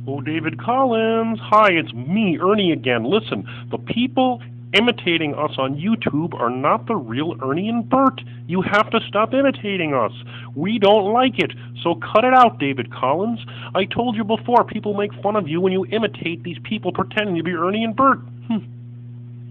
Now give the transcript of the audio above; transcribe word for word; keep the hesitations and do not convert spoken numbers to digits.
Oh, David Collins. Hi, it's me, Ernie again. Listen, the people imitating us on YouTube are not the real Ernie and Bert. You have to stop imitating us. We don't like it, so cut it out, David Collins. I told you before, people make fun of you when you imitate these people pretending to be Ernie and Bert. Hm.